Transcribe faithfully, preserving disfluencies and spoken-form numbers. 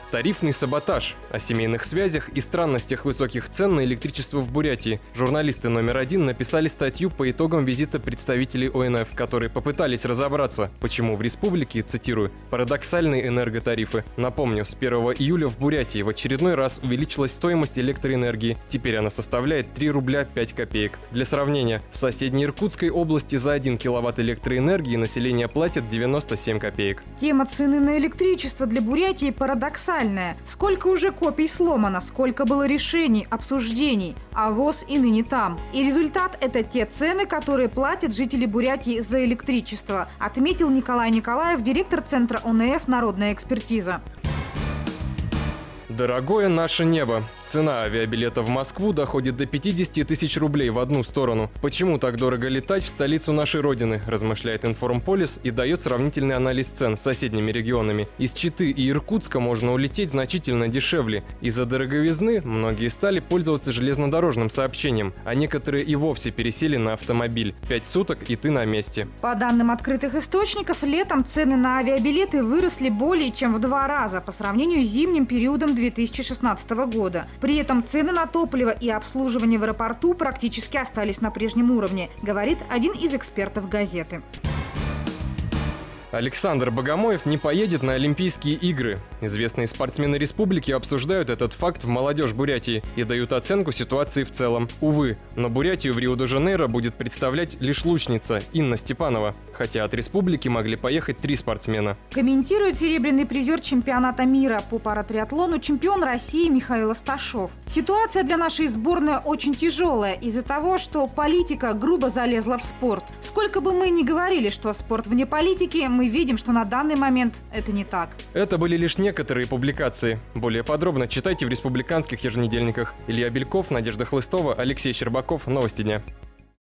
Тарифный саботаж. О семейных связях и странностях высоких цен на электричество в Бурятии журналисты номер один написали статью по итогам визита представителей О Н Ф, которые попытались разобраться, почему в республике, цитирую, парадоксальные энерготарифы. Напомню, с первого июля в Бурятии в очередной раз увеличилась стоимость электроэнергии. Теперь она составляет три рубля пять копеек. Для сравнения, в соседней Иркутской области за один киловатт электроэнергии население платит девяносто семь копеек. Тема цены на электричество для Бурятии парадоксальная. Сколько уже копий сломано, сколько было решений, обсуждений, а ВОЗ и ныне там. И результат – это те цены, которые платят жители Бурятии за электричество, отметил Николай Николаев, директор Центра О Н Ф «Народная экспертиза». Дорогое наше небо. Цена авиабилета в Москву доходит до пятидесяти тысяч рублей в одну сторону. Почему так дорого летать в столицу нашей родины, размышляет Информполис и дает сравнительный анализ цен с соседними регионами. Из Читы и Иркутска можно улететь значительно дешевле. Из-за дороговизны многие стали пользоваться железнодорожным сообщением, а некоторые и вовсе пересели на автомобиль. Пять суток и ты на месте. По данным открытых источников, летом цены на авиабилеты выросли более чем в два раза по сравнению с зимним периодом две тысячи шестнадцатого года. При этом цены на топливо и обслуживание в аэропорту практически остались на прежнем уровне, говорит один из экспертов газеты. Александр Богомоев не поедет на Олимпийские игры. Известные спортсмены республики обсуждают этот факт в «Молодежь Бурятии» и дают оценку ситуации в целом. Увы, но Бурятию в Рио-де-Жанейро будет представлять лишь лучница Инна Степанова, хотя от республики могли поехать три спортсмена. Комментирует серебряный призер чемпионата мира по паратриатлону, чемпион России Михаил Асташов. Ситуация для нашей сборной очень тяжелая из-за того, что политика грубо залезла в спорт. Сколько бы мы ни говорили, что спорт вне политики, мы видим, что на данный момент это не так. Это были лишь некоторые публикации. Более подробно читайте в республиканских еженедельниках. Илья Бельков, Надежда Хлыстова, Алексей Щербаков. Новости дня.